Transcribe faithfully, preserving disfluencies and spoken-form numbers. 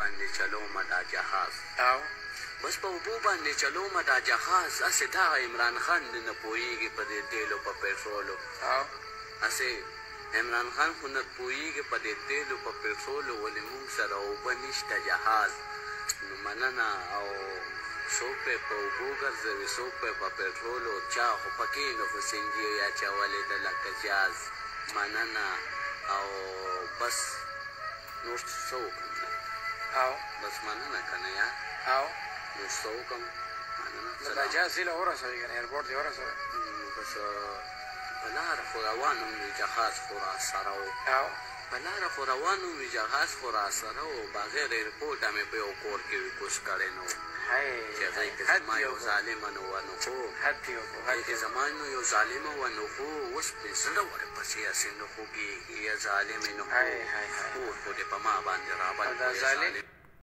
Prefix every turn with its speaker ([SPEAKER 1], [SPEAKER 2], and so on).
[SPEAKER 1] باندې چلومه دا جهاز
[SPEAKER 2] او
[SPEAKER 1] بس په اوبو باندې چلومه دا جهاز هسې دغه عمران خان دې نه پوهېږي په دې تیلو په پټرولو
[SPEAKER 2] او
[SPEAKER 1] هسې عمران خان خو نه پوهېږي په دې تیلو په پټرولو ولې موږ سره اوبه نشته جهاز نو مننه او څوک پې په اوبو ګرځوي څوک پې په پټرولو چا خو پکې نو خو سنجي اچولې ده لکه جاز مننه او بس نور څه وکړم
[SPEAKER 2] او
[SPEAKER 1] بس مننه که نه یا
[SPEAKER 2] او
[SPEAKER 1] نور څه وکړم مننه
[SPEAKER 2] دا جهاز هیله ورسوي که نه ایرپورټ دې ورسوي
[SPEAKER 1] بس په لاره خو روان وم نو جهاز خو راسره و
[SPEAKER 2] او
[SPEAKER 1] په لاره خو روان وم جهاز خو راسره و بغیر ایرپورټه مې په یو کور کې کوش کړی نه و چې هغې کې زما یو ظالمه نو وه نو خو هغې کې زما نو یو ظالمه وه نو خو اوس مې زړه ورپسې هسې نه خوږېږي یا ظالمې نو خو اور خو دې په ما باندې رابند